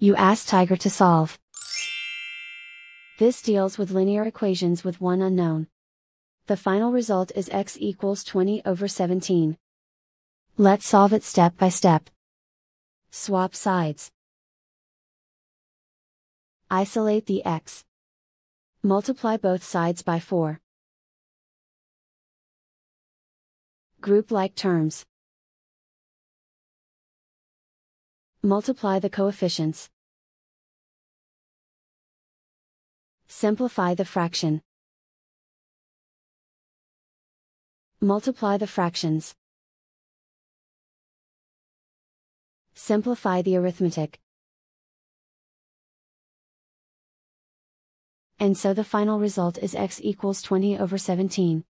You ask Tiger to solve. This deals with linear equations with one unknown. The final result is x equals 20/17. Let's solve it step by step. Swap sides. Isolate the x. Multiply both sides by 4. Group like terms. Multiply the coefficients. Simplify the fraction. Multiply the fractions. Simplify the arithmetic. And so the final result is x equals 20/17.